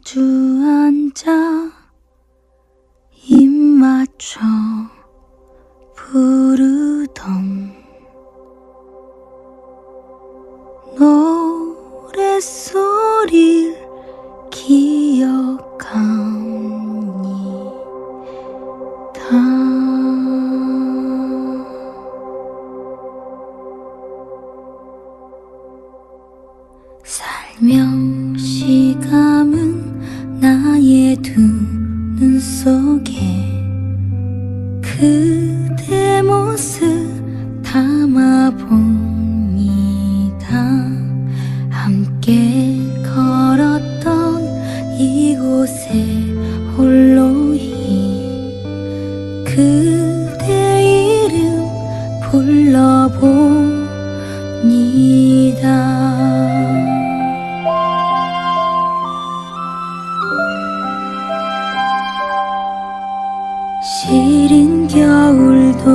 마주 앉아 입 맞춰 부르던 노랫소리를 기억합니다. 살며시 감은 나의 두 눈 속에 그대 모습 담아봅니다. 함께 걸었던 이곳에 홀로히 그대 이름 불러봅니다. 시린 겨울도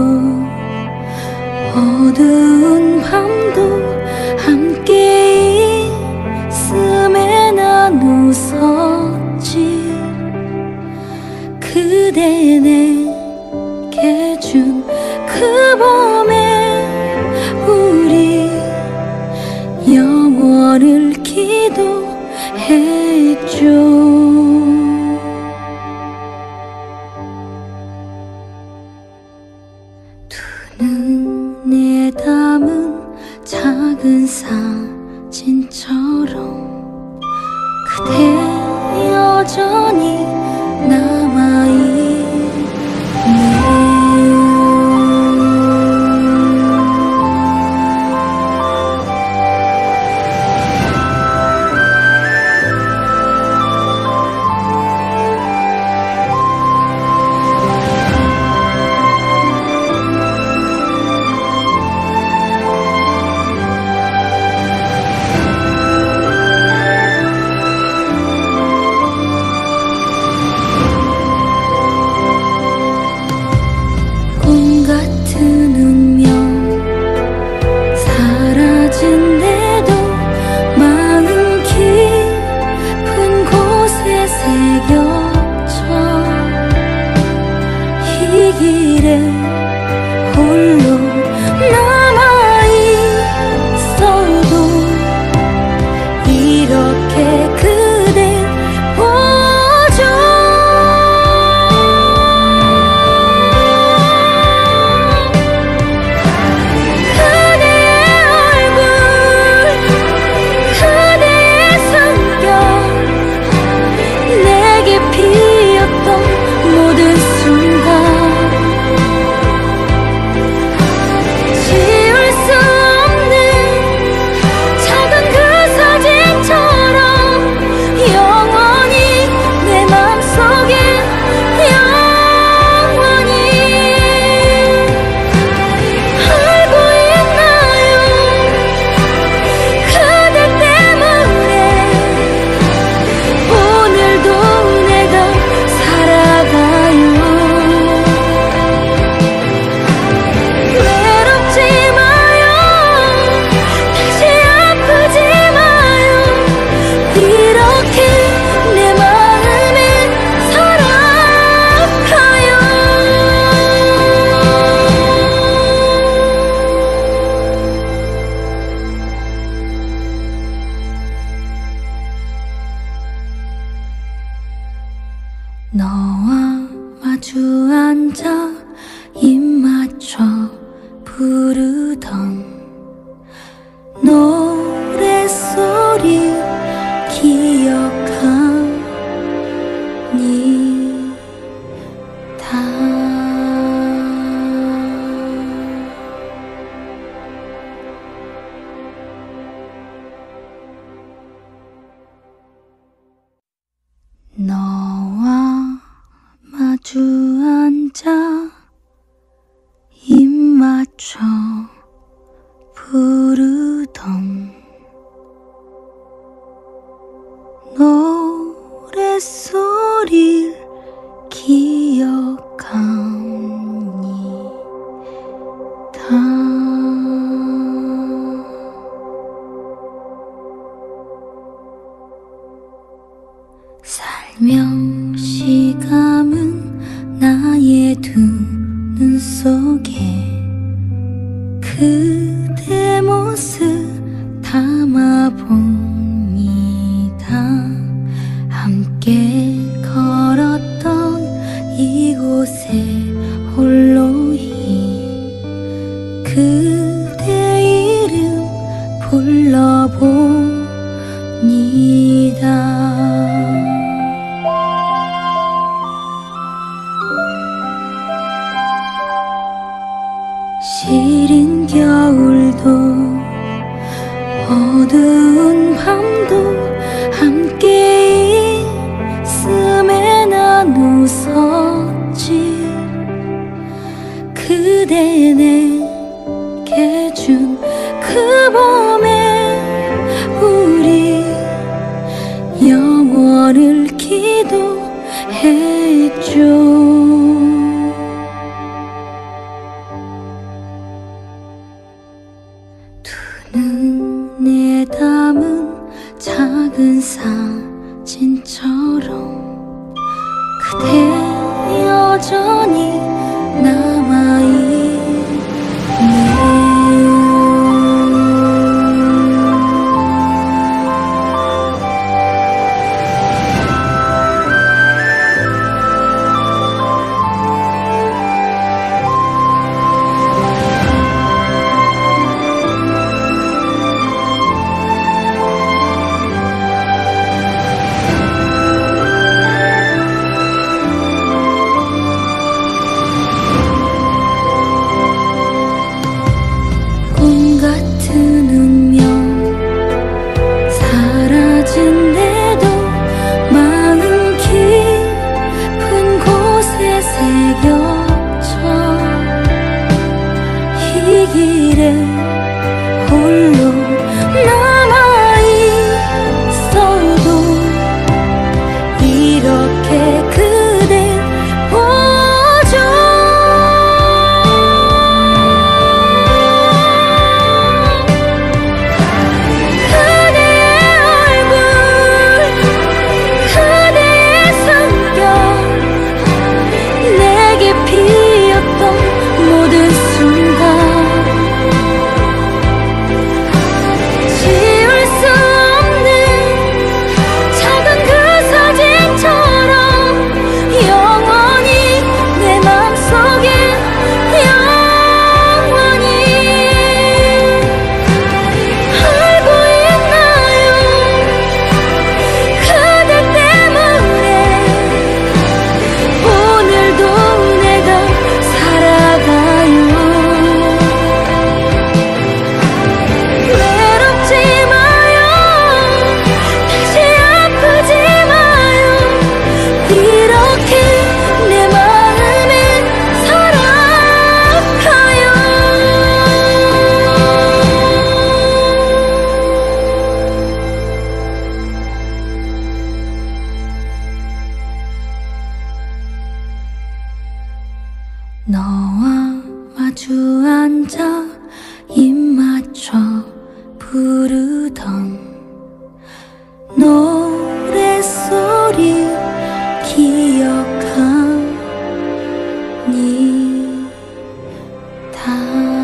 어두운 밤도 함께 있음에 난 웃었지. 그대 내게 준 그 봄에 우리 영원을 기도했죠. 눈에 담은 작은 사진처럼 그대 여전히 남아있네요. 같은 운명 사라진데도 마음 깊은 곳에 새겨져 이 길에 홀로 남아있어도 이렇게 그댈 보죠. 너와 마주 앉아 입 맞춰 부르던 노랫소리 기억합니다. 너와 마주 앉아 입 맞춰 부르던 감은 나의 두 눈 속에 그대 모습 담아봅니다. 함께 걸었던 이곳에 홀로히 그대 이름 불러봅니다. 시린 겨울도 어두운 밤도 함께 있음에 난 웃었지. 그대 내게 준 그 봄에 우리 영원을 기도했죠. 눈에 담은 작은 사진처럼 그대 여전히 남아있네요. 같은 운명 사라진데도 마음 깊은 곳에 새겨져 이 길에 홀로 남아있어도 이렇게 그댈 보죠. 모든 순간 지울 수 없는 작은 그 사진처럼 영원히 내 맘속에 영원히 알고 있나요? 그대 때문에 오늘도 내가 살아가요. 외롭지 마요. 다시 아프지 마요. 이렇게 내 마음에 살아가요. 너와 마주 앉아 입 맞춰 부르던 노랫소리 기억합니다.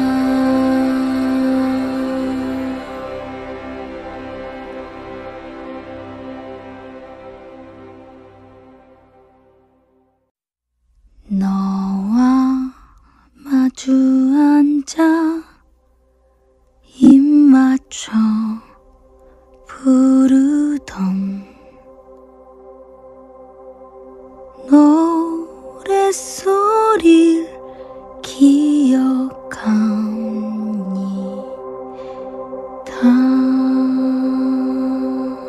너와 마주 앉아 입 맞춰 부르던 노랫소리를 기억합니다.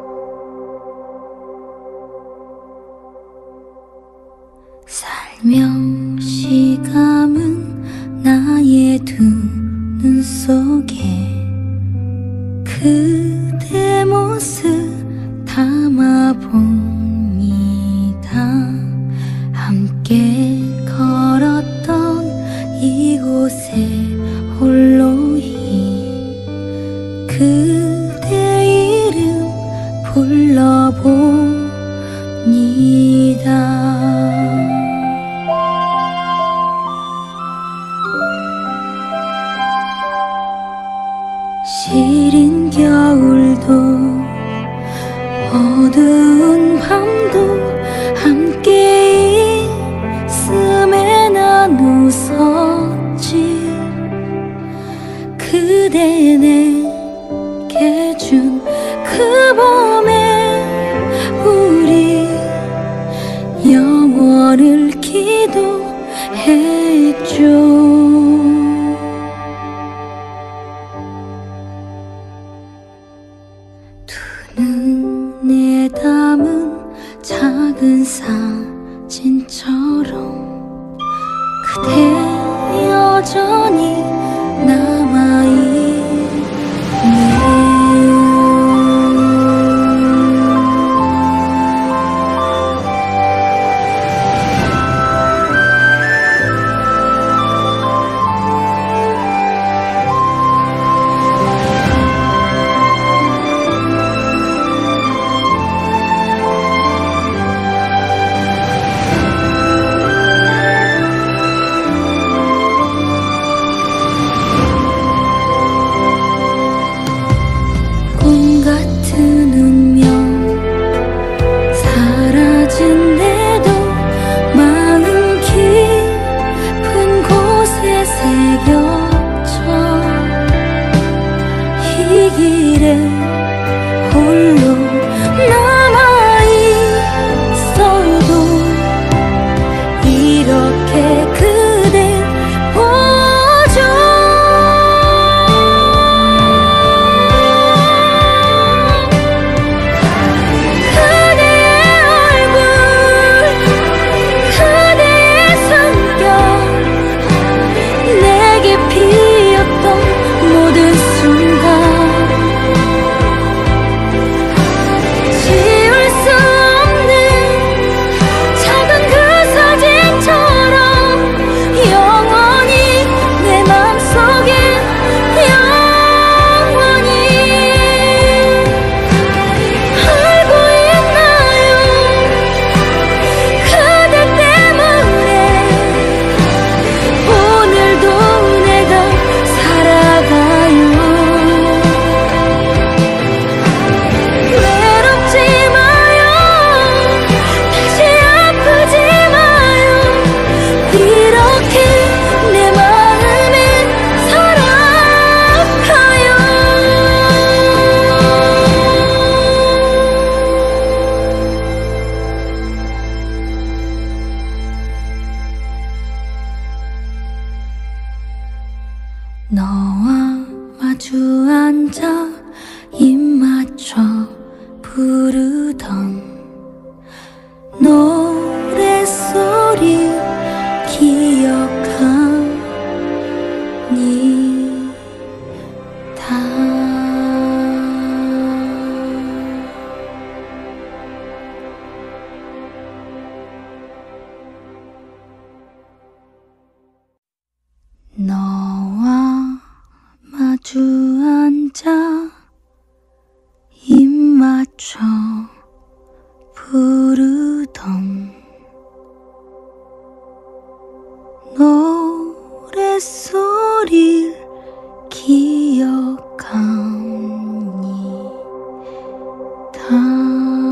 살며시 감은 나의 두 눈 속에 그대 모습 담아봅니다. 함께 걸었던 이곳에 홀로히 그대 이름 불러봅니다. 해준 그 봄에 우리 영원을 기도했죠. 두 눈에 담은 작은 사진처럼 그대 여전히 남아있네요. 같은 운명 사라진데도 마음 깊은 곳에 새겨져 이 길에 홀로 남아있어도 이렇게 그댈 보죠. 너와 마주 앉아 입 맞춰 부르던 노랫소리 기억합니다. 너와 마주 앉아 입 맞춰 부르던 노랫소리를 기억합니다.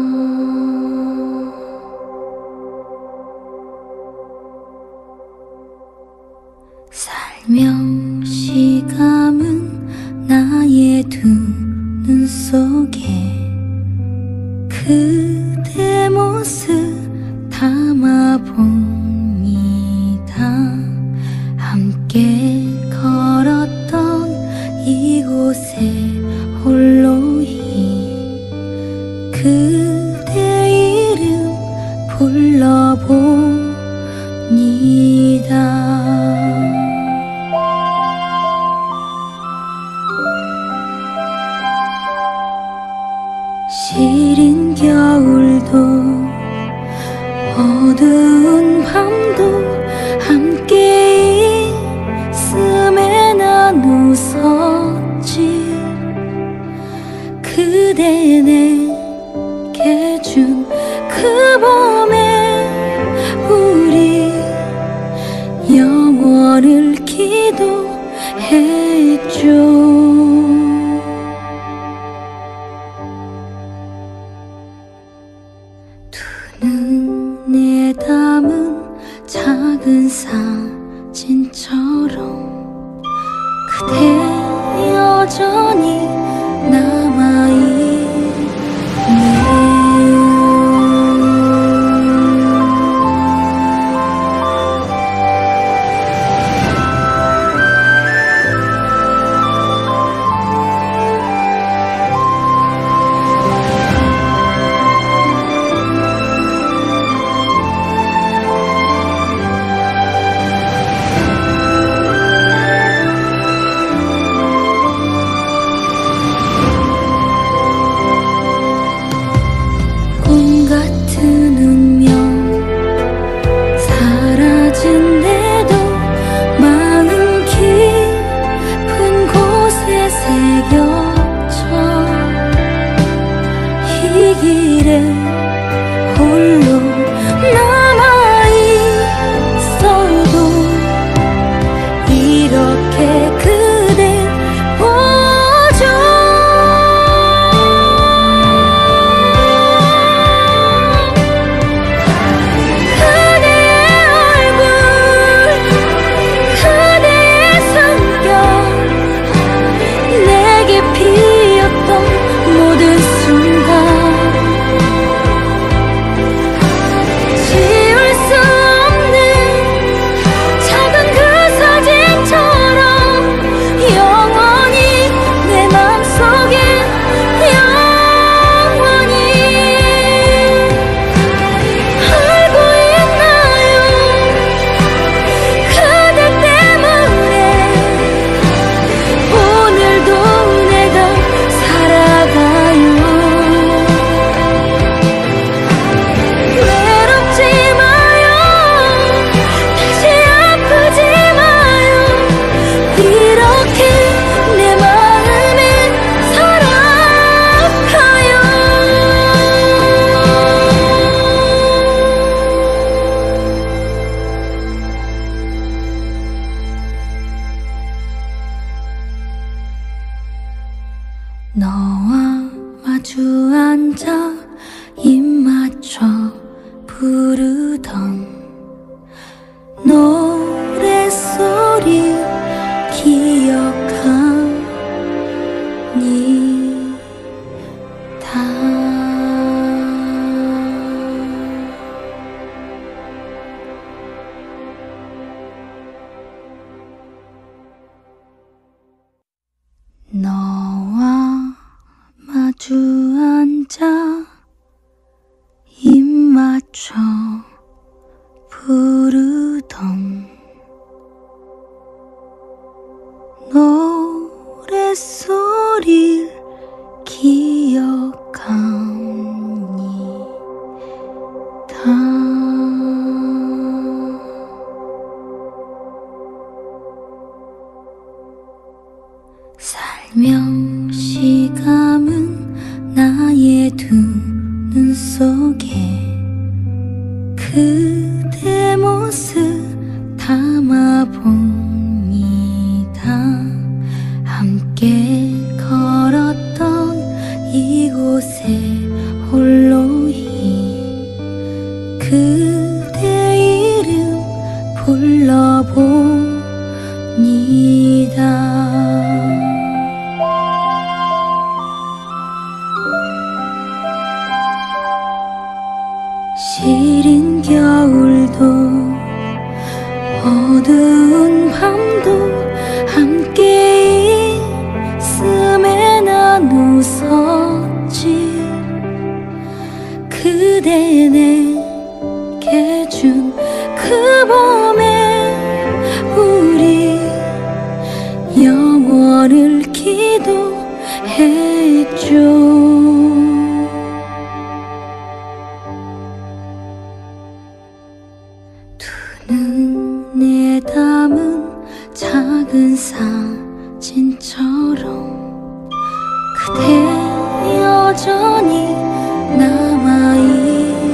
살며시 감은 나의 두 눈 속에 그대 모습 담아봅니다. 함께 걸었던 이곳에 홀로이 그대 이름 불러봅니다. 시린 겨울도 어두운 밤도 함께 있음에 난 웃었지. 그대 내게 준 그 봄에 우리 영원을 기도했죠. 눈에 담은 작은 사진처럼 그대 여전히 남아있네요. 그대 홀로 남아있어도 이렇게 그댈 보죠. 그대의 얼굴, 그대의 성격, 내게 피었던 모든 순간 지울 수 없는 작은 그 사진처럼 영원히 내 맘속에 영원히 알고 있나요? 그대 때문에 오늘도 내가 살아가요. 외롭지 마요. 다시 아프지 마요. 이렇게 내 마음에 살아가요. 너와 마주 앉아 입 맞춰 부르던 노랫소리 기억합니다. 너와 마주 앉아 입 맞춰 부르던 노랫소리를 기억합니다. 살며시 감은 나의 두 눈 속에 그대 모습 담아봅니다. 함께 걸었던 이곳에 홀로히 그대 이름 불러봅니다. 시린 겨울도 어두운 밤도 함께 있음에 난 웃었지. 그대 내게 준 그 봄에 우리 영원을 기도했죠. 눈에 담은 작은 사진처럼 그대 여전히 남아있네요.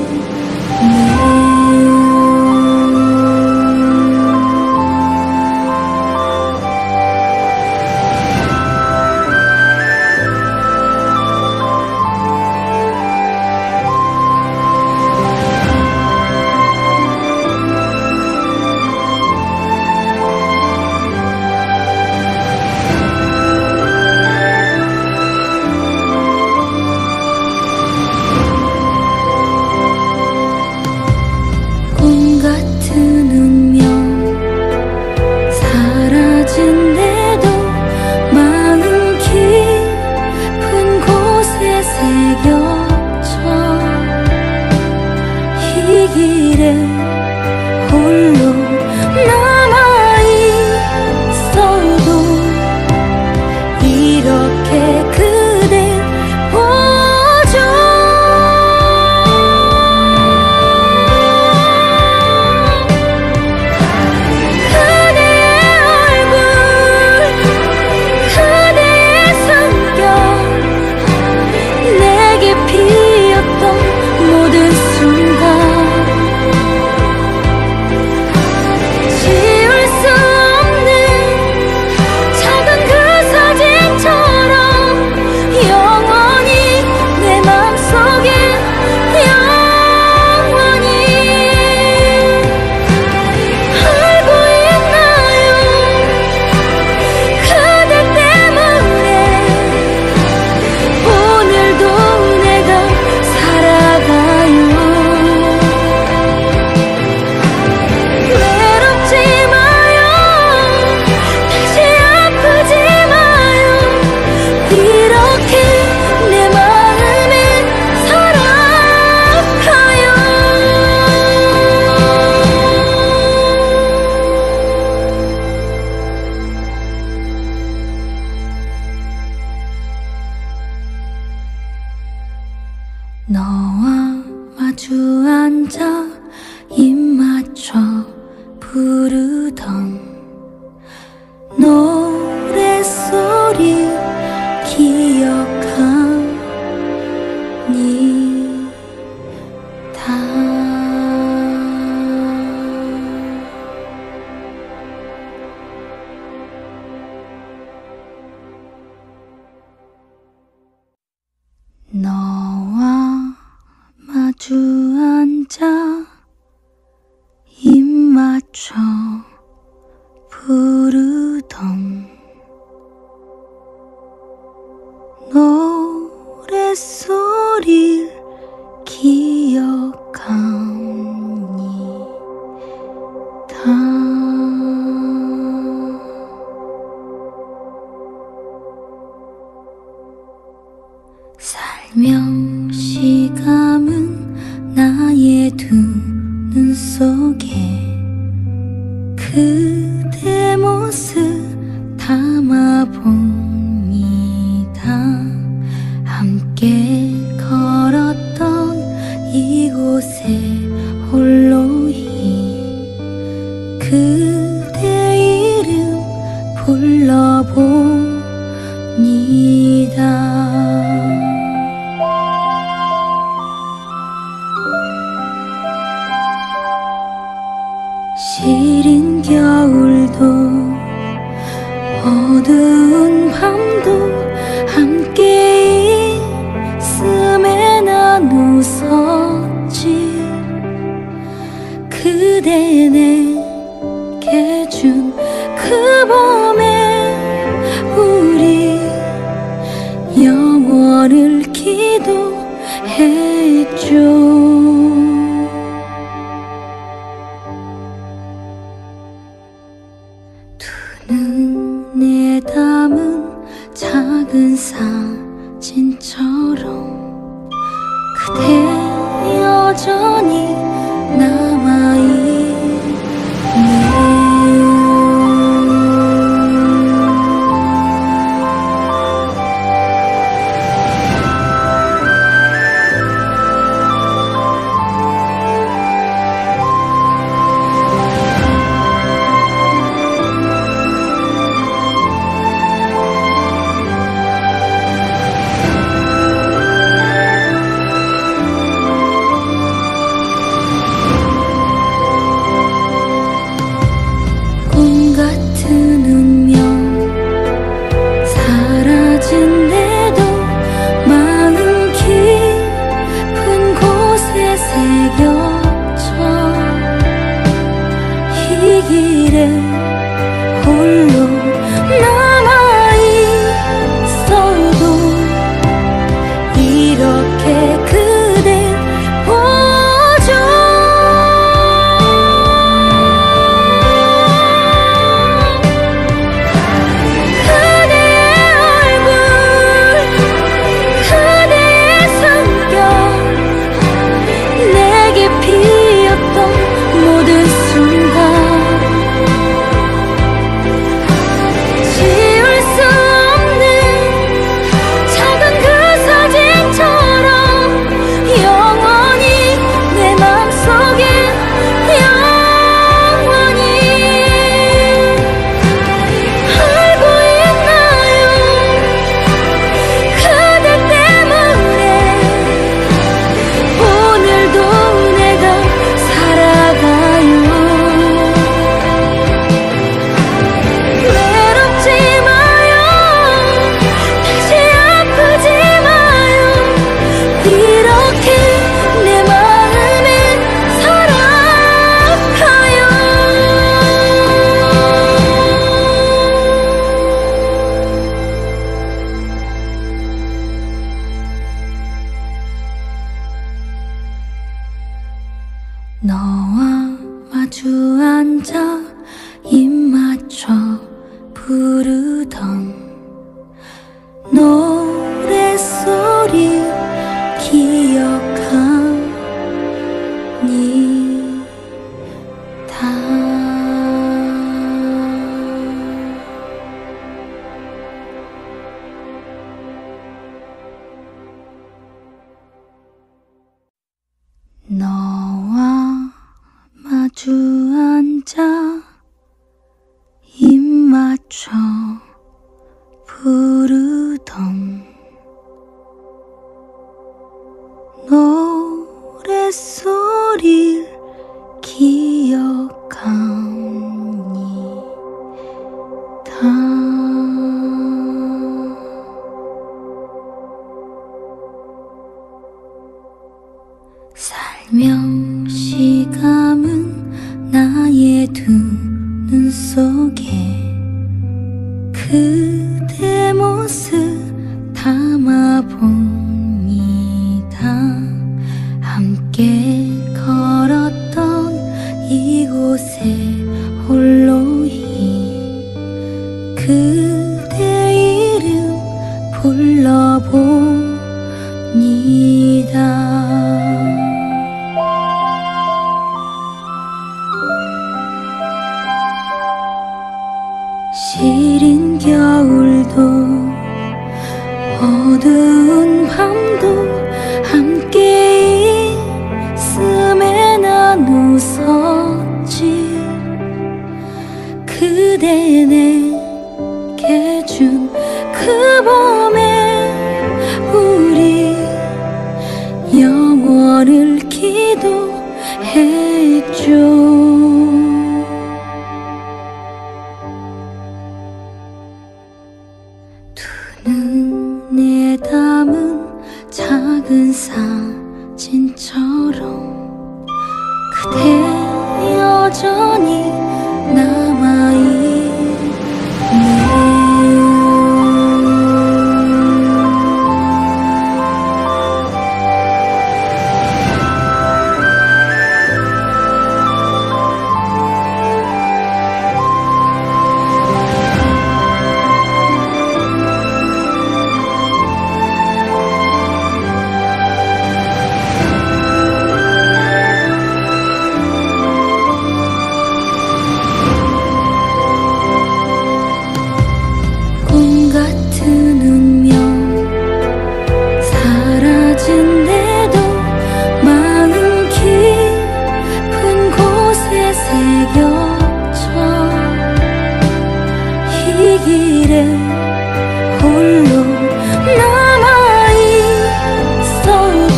너와 마주 앉아 입 맞춰 부르던 노랫소리 기억합니다. 너와 마주 앉아 입 맞춰 부르던 노랫소리를 기억합니다. 살며시 감은 나의 두 눈 속에 그대 모습 담아봅니다. 함께 걸었던 이곳에 홀로히 그대 이름 불러봅니다. 시린 겨울도 어두운 밤도 함께 있음에 난 웃었지. 그대 내게 준 그 봄에 우리 영원을 기도했죠. 눈에 담은 작은 사진처럼 그대 여전히 남아있네요. 같은 운명 사라진데도 마음 깊은 곳에 새겨져 이 길에 홀로 남아있어도 이렇게 그댈 보죠. 너와 마주 앉아 입 맞춰 부르던 노랫소리 기억합니다. 마주 앉아 입 맞춰 부르던 노랫소리를 기억합니다. 살며시 감은 나의 두 눈 속에 그대 모습 담아봅니다. 함께 걸었던 이곳에 홀로히 그대 이름 불러봅니다. 시린 겨울도 어두운 밤도 함께 있음에 난 웃었지. 그대 내게 준 그 봄에 우리 영원을 기도했죠. 눈에 담은 작은 사진처럼 그대 여전히 남아있네요. 같은 운명 사라진데도 마음 깊은 곳에 새겨져 이 길에 홀로 남아있어도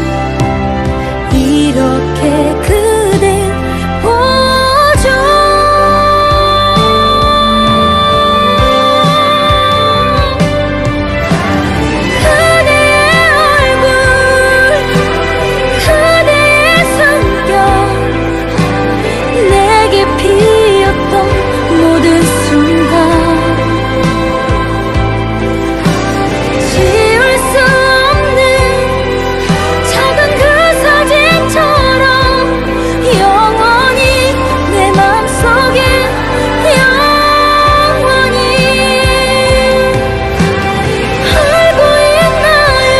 이렇게 그댈 보죠. 모든 순간 지울 수 없는 작은 그 사진처럼 영원히 내 맘속에 영원히 알고 있나요?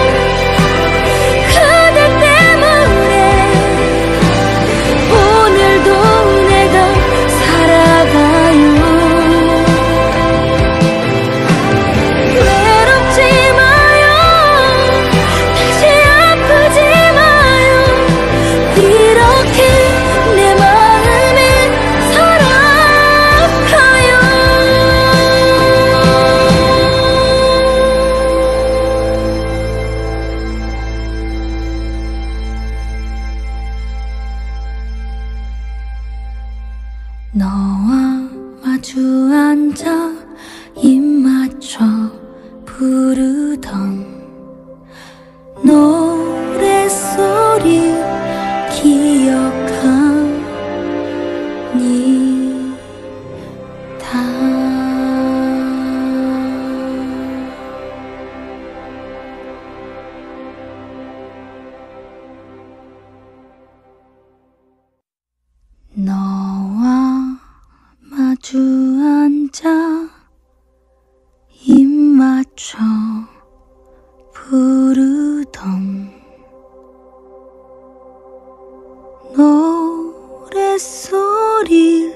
그대 때문에 오늘도 내가 살아가요. 외롭지 마요. 다시 아프지 마요. 이렇게 내 마음에 살아가요. 너와 마주 앉아 입 맞춰 부르던 노랫소리 기억합니다. 너와 마주 앉아 입 맞춰 부르던 노랫소리를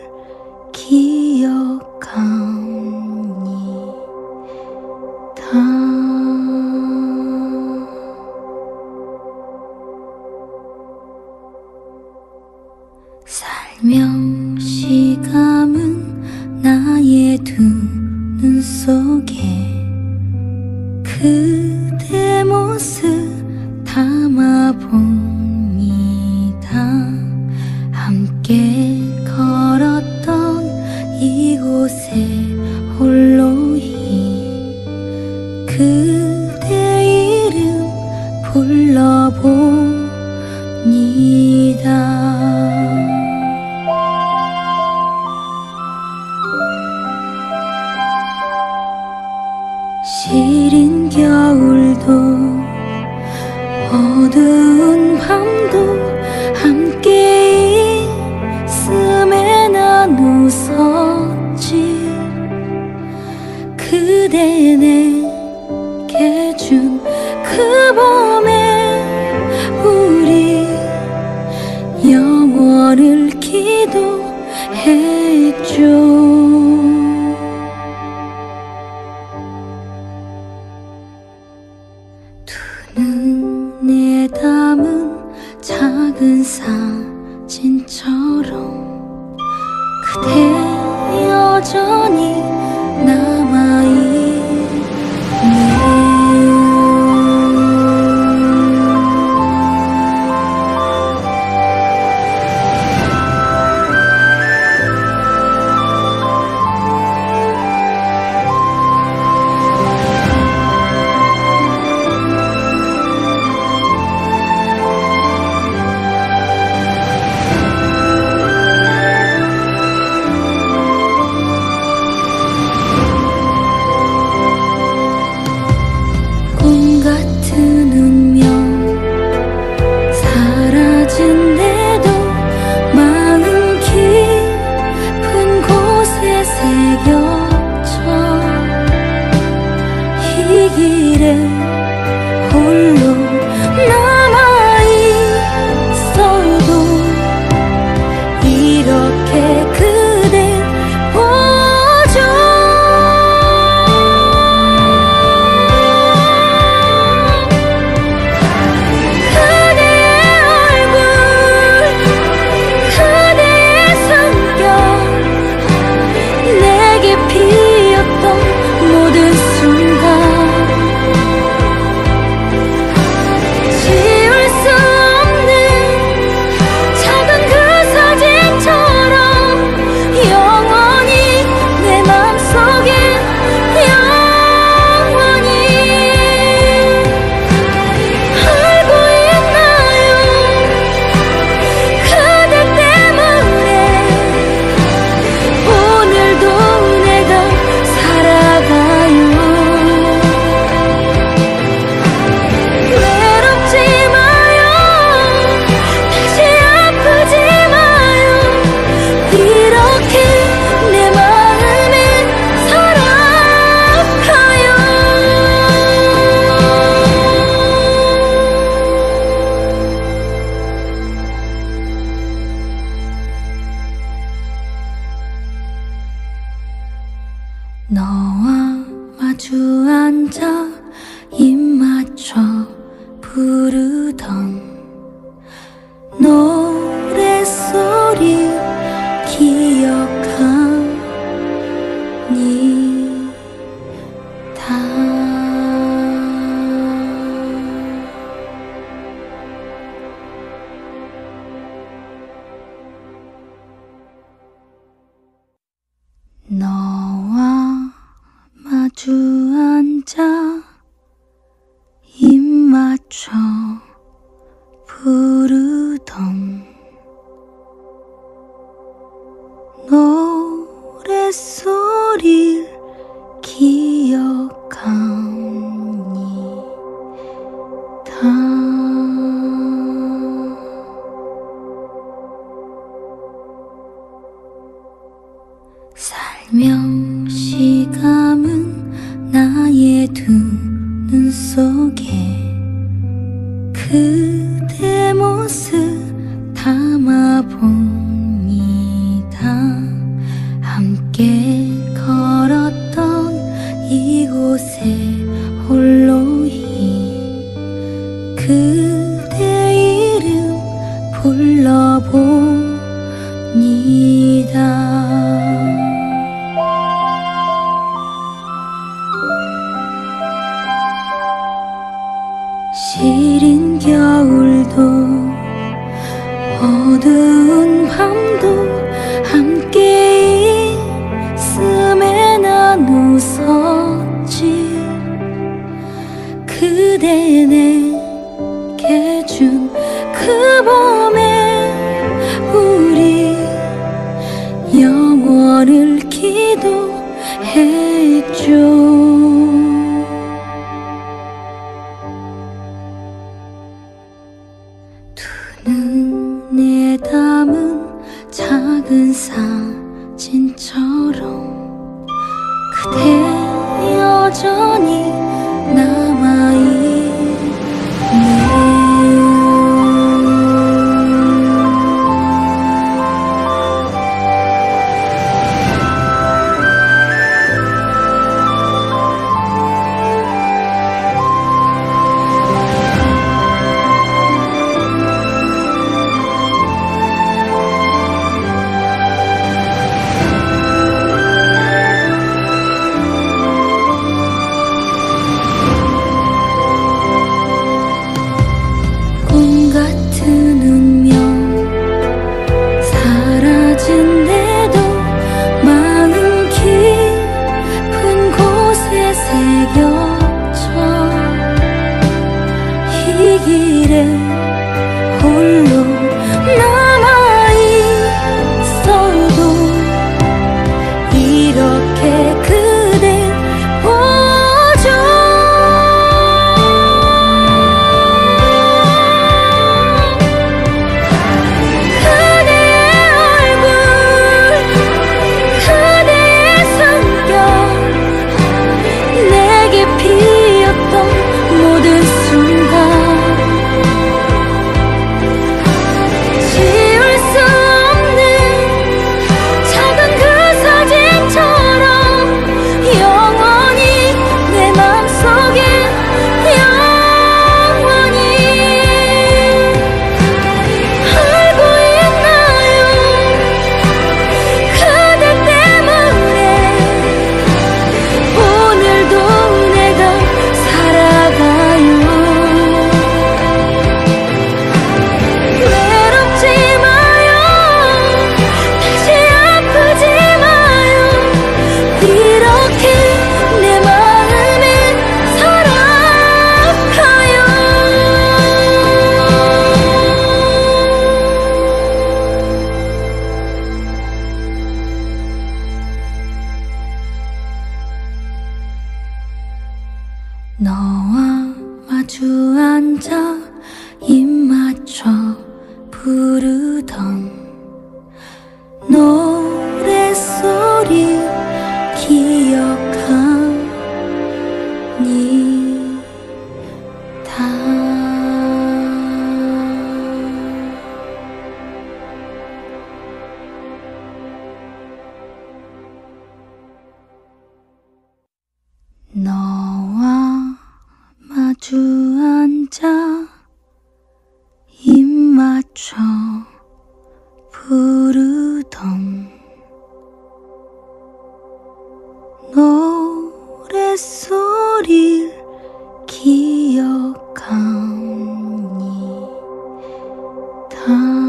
기억합니다. 불러봅니다. 시린 겨울도 어두운 밤도 함께 있음에 난 웃었지. 그대 내게 준 그 봄에 우리 영원을 기도했죠. 두 눈에 담은 작은 사진처럼 그대 여전히 남아있네요. 같은 운명 사라진데도 마음 깊은 곳에 새겨져. 이 길에 홀로 남아있어도 이렇게 그댈 보죠. 너와 마주 앉아 입 맞춰 부르던 노랫소리 기억합니다. 너와 마주 앉아 입 맞춰 부르던 노랫소리를 기억합니다. 살며시 감은 나의 두 눈 속에 그대 모습 담아봅니다. 함께 걸었던 이곳에 홀로히 그대 이름 불러봅니다. 시린 겨울도 어두운 밤도 함께 있음에 난 웃었지. 그대 영원을 기도해줘. 두 눈에 담은 작은 사진처럼 그대 여전히 남아있네요. 같은 운명 사라진데도 마음 깊은 곳에 새겨져 이 길에 홀로 남아있어도 이렇게 그댈 보죠. 너와 마주 앉아 입 맞춰 부르던 노랫소리 기억합니다. 너와 마주 앉아 입 맞춰 부르던 노랫소리를 기억합니다.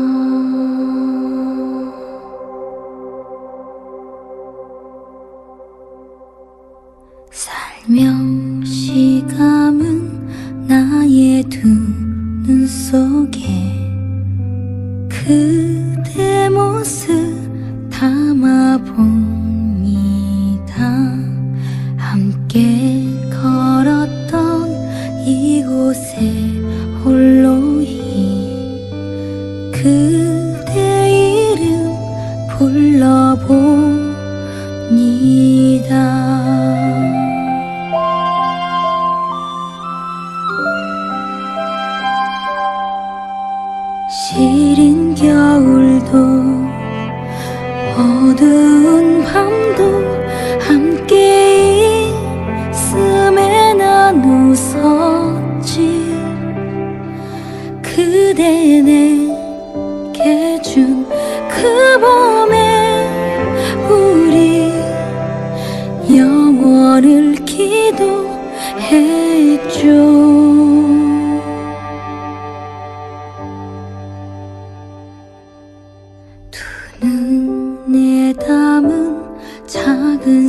살며시 감은 나의 두 눈 속에 그대 모습 담아봅니다. 함께 걸었던 이곳에 홀로이 그대 이름 불러봅니다. 시린 겨울도 어두운 밤도 함께 있음에 난 웃었지. 그대 내게 준 그 봄에 우리 영원을 기도해줘. 눈에 담은 작은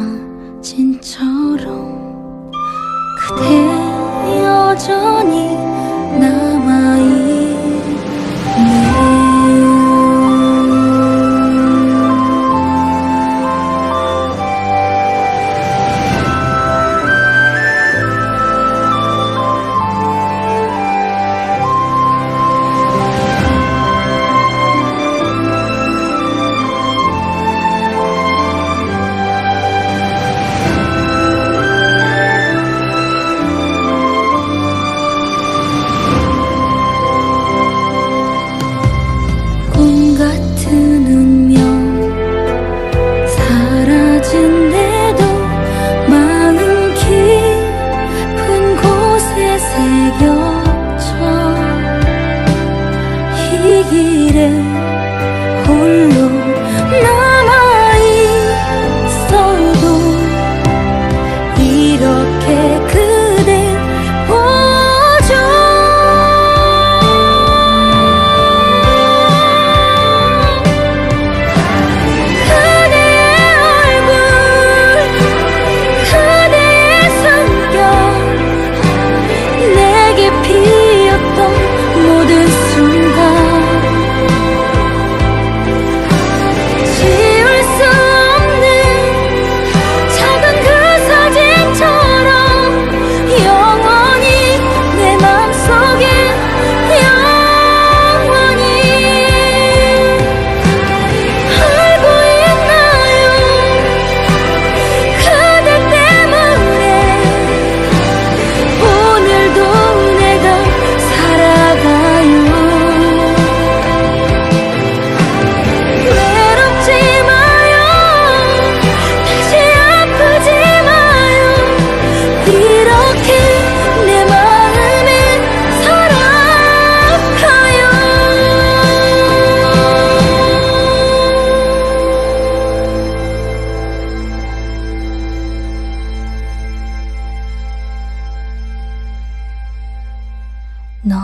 사진처럼 그대 여전히 남아있네요.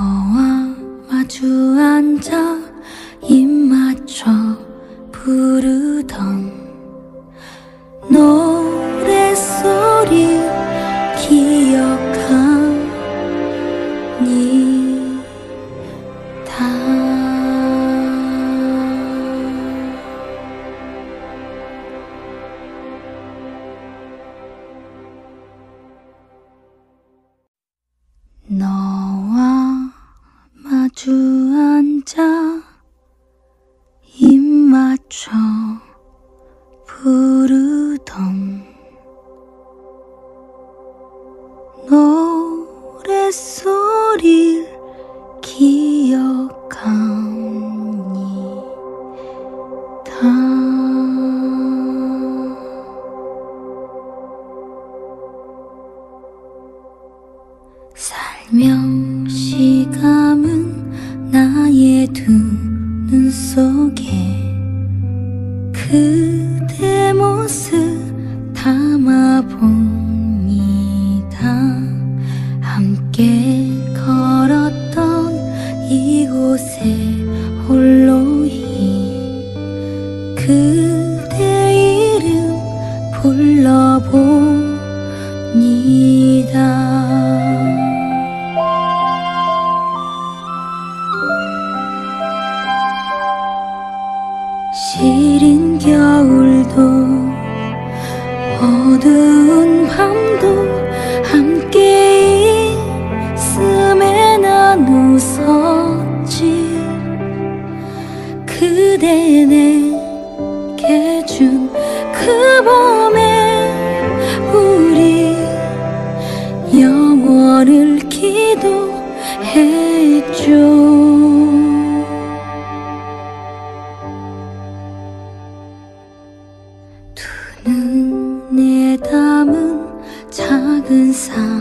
너와 마주 앉아 입 맞춰 부르던 노랫소리 기억하니다. 너와 마주 앉아 입 맞춰 부르던 노랫소리를 기억합니다. 살며시 감은 나의 두 눈 속에 그대 모습 담아봅니다. 함께 걸었던 이곳에 홀로히 그대 이름 불러봅니다. 시린 겨울도 어두운 밤도 함께 있음에 난 웃었지. 그대 내게 준 그 봄에 우리 영원을 기도했죠. 눈에 담은 작은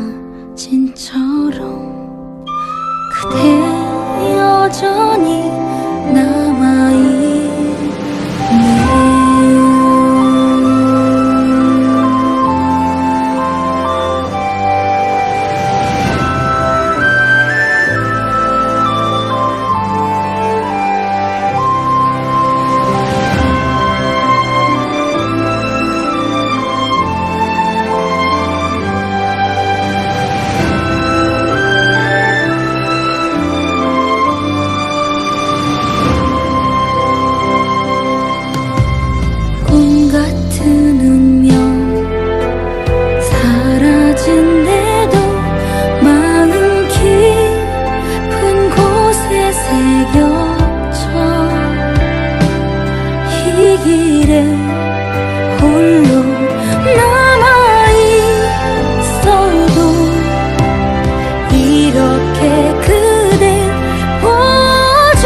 사진처럼 그대 여전히 남아있네요. 같은 운명 사라진데도 마음 깊은 곳에 새겨져 이 길에 홀로 남아있어도 이렇게 그댈 보죠.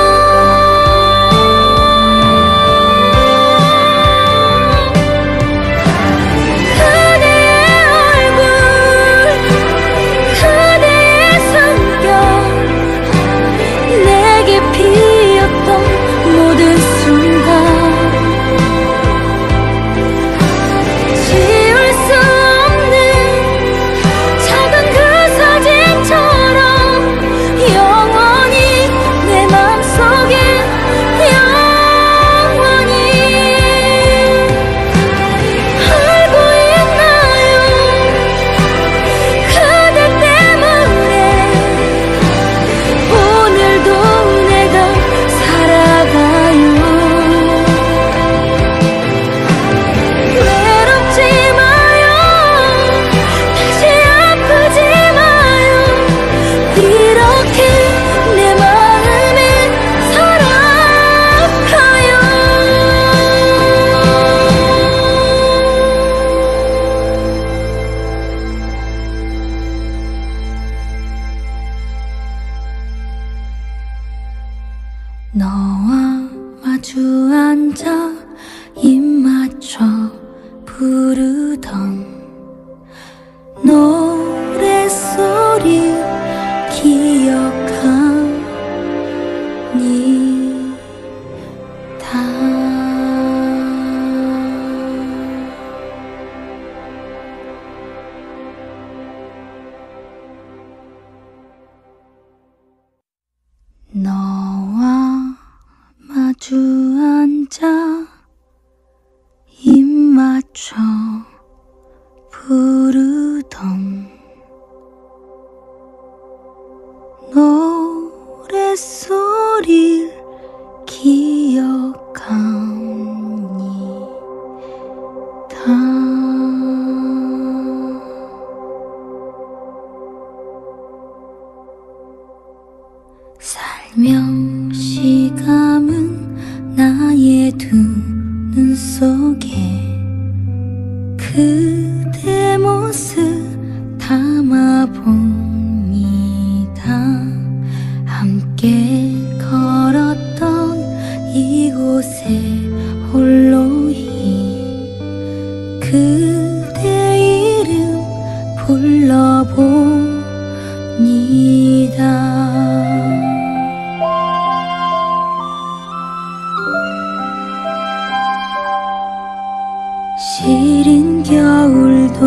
너와 마주 앉아 입 맞춰 부르던 노랫소리 기억합니다. 노랫소리를 기억합니다. 살며시 감은 나의 두 눈 속에 그대 모습 담아봅니다. 함께 걸었던 이곳에 홀로히 그대 이름 불러봅니다. 시린 겨울도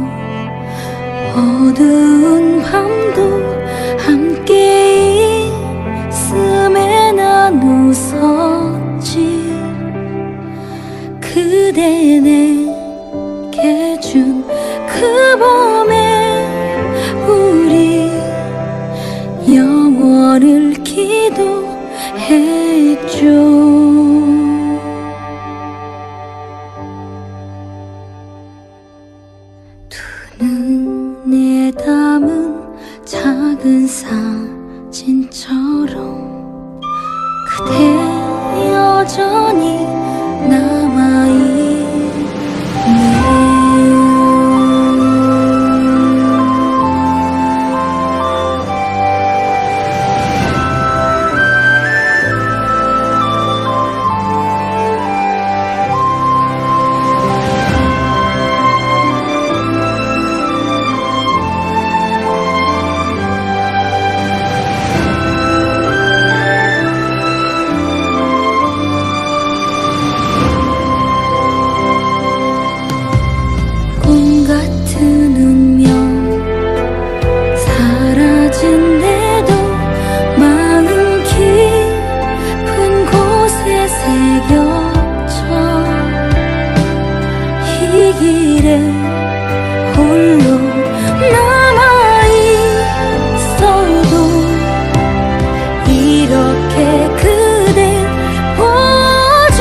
어두운 밤도 함께 있음에 난 웃었지. 그대 내게 준 그 봄에 우리 영원을 기도했죠. 눈에 담은 작은 사진처럼 그대 여전히 남아있네요. 같은 운명 사라진데도 마음 깊은 곳에 새겨져 이 길에 홀로 남아있어도 이렇게 그댈 보죠.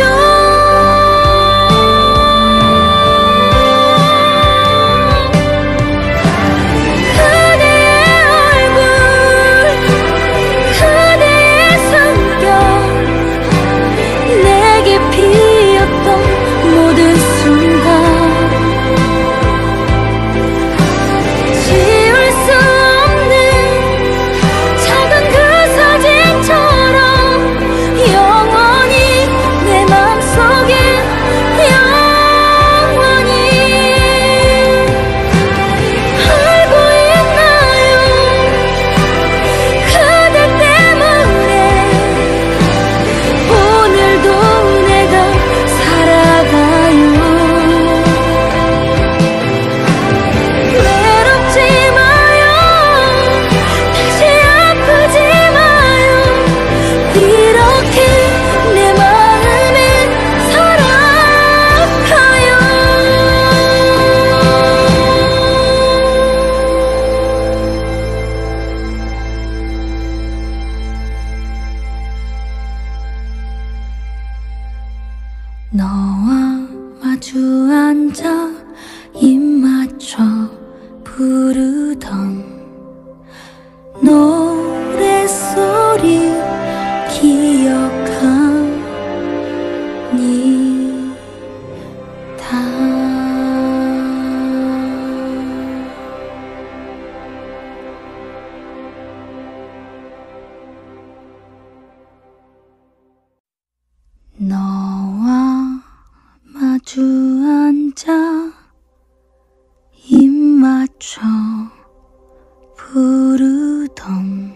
너와 마주 앉아 입 맞춰 부르던 노랫소리 기억합니다. 너와 마주 앉아 입 맞춰 부르던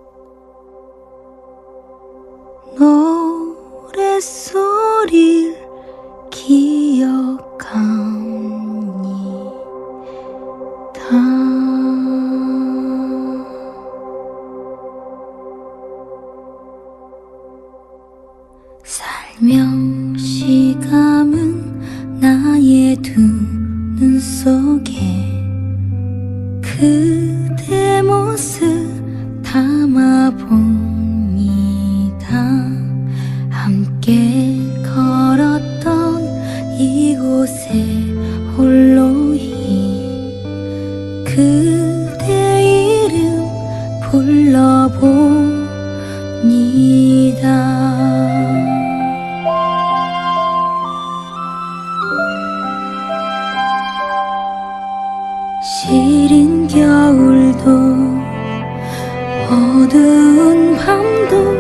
노랫소리를 기억합니다. 살며시 감은 나의 두 눈 속에 그대 모습 담 담아봅니다. 함께 걸었던 이곳에 홀로히 그대 이름 불러봅니다. 시린 겨울도 어두운 밤도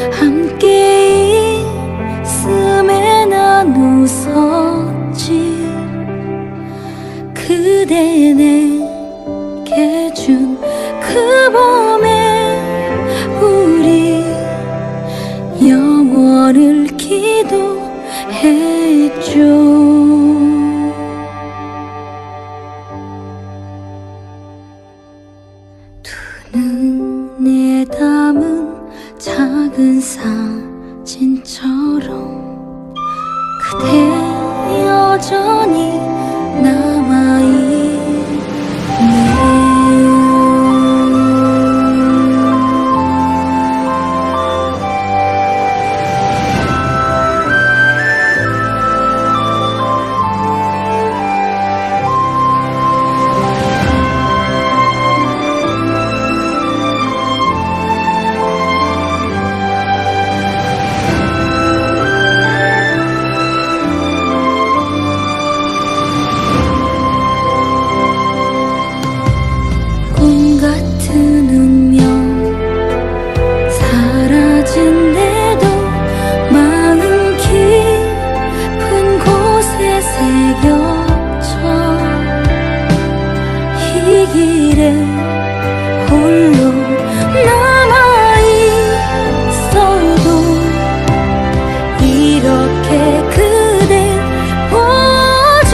함께 있음에 난 웃었지. 그대 내게 준 그 봄에 우리 영원을 기도했죠. 두 눈에 담은 작은 사진처럼 그대 여전히 남아있네요. 같은 운명 사라진데도 마음 깊은 곳에 새겨져. 이 길에 홀로 남아있어도 이렇게 그댈 보죠.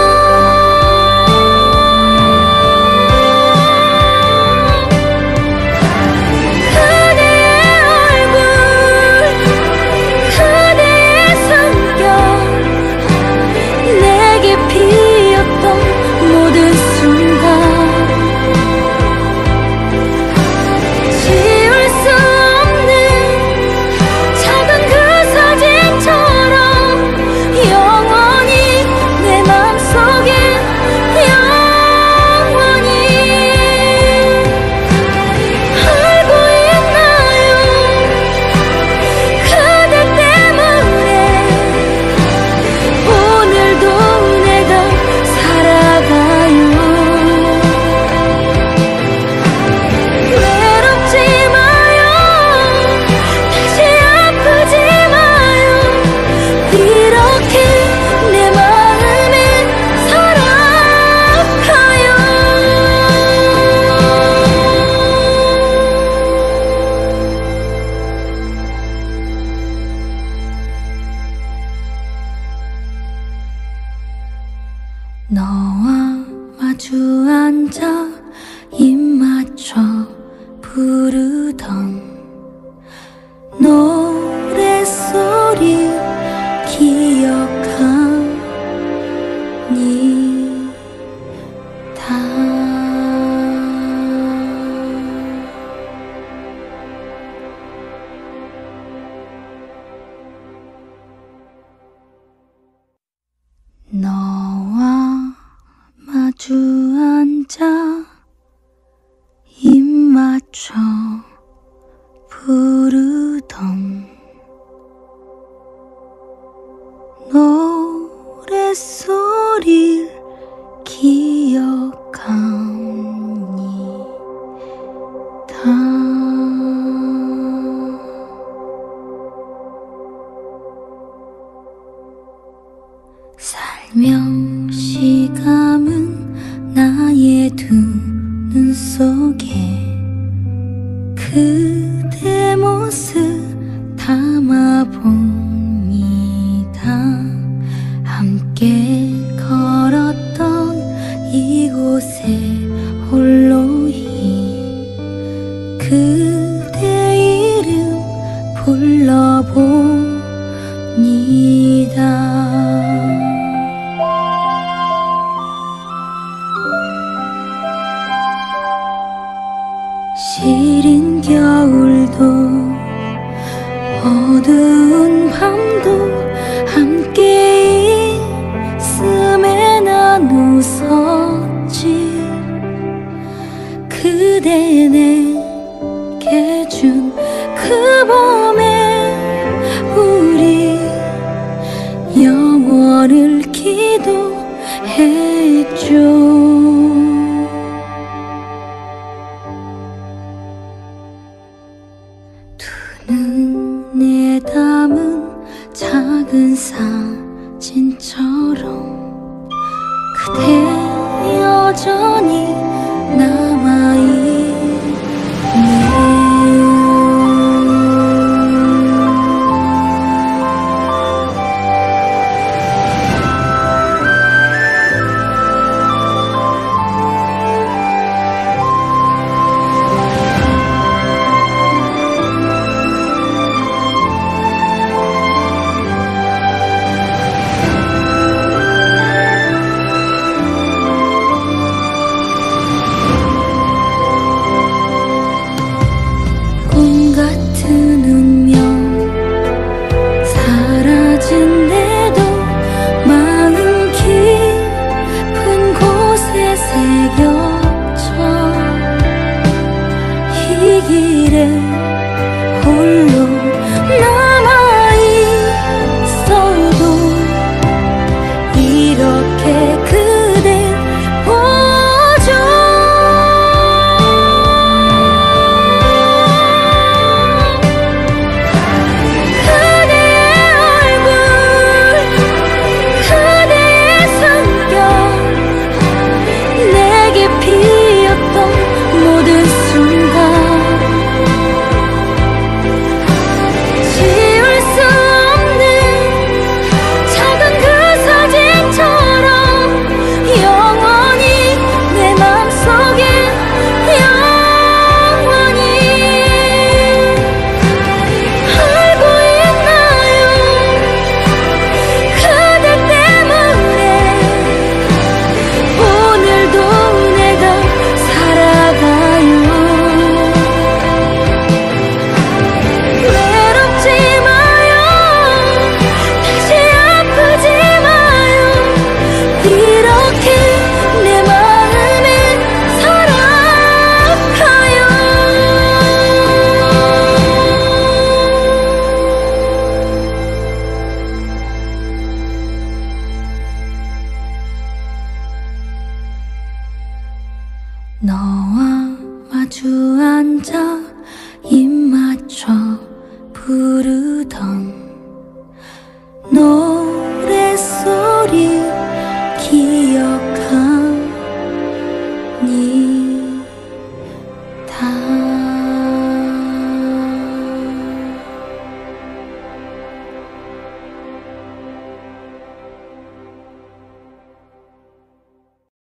너와 마주 앉아 입 맞춰 부르던 노랫소리 기억합니다. 너와 마주 앉아 입 맞춰 부르던 노랫소리를 기억합니다. 살며시 감은 나의 두 눈 속에 그대 모습 담아봅니다. 함께 걸었던 이곳에 홀로히 그대 이름 불러봅니다. 시린 겨울 준 그 봄에 우리 영원을 기도했죠. 두 눈에 담은 작은 사진처럼 그대 여전히 남아있네요. 같은 운명 사라진데도 마음 깊은 곳에 새겨져 이 길에 홀로 남아있어도 이렇게 그댈 보죠. 너와 마주 앉아 입 맞춰 부르던 너